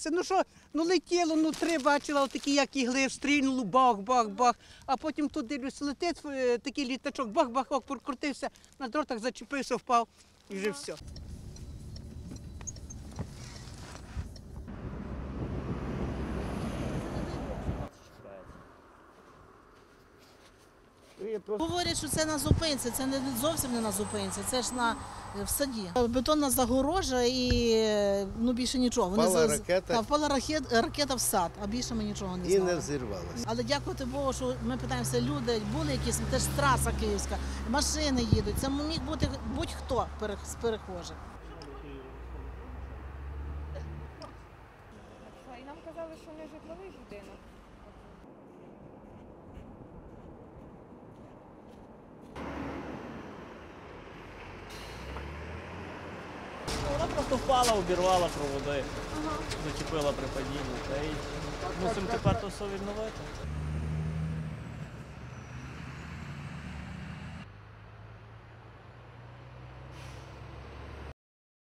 напрягся. Ну що, ну летіло, ну три бачила, отакі, як ігли, стрільнуло, бах-бах-бах. А потім тут дивлюсь, летить такий літачок, бах-бах-бах, прокрутився, на дротах зачепився, впав і вже все. Говорять, що це на зупинці, це не зовсім не на зупинці, це ж в саді. Бетонна загорожа і більше нічого. Впала ракета. Впала ракета в сад, а більше ми нічого не І знали. не взірвалася. Але дякувати Богу, що ми питаємося, люди, були якісь, теж траса київська, машини їдуть, це міг бути будь-хто з перехожих. І нам казали, що не житловий будинок. Вона просто впала, обірвала проводи, зачепила при падінні. Та й мусимо тепер то все відновити.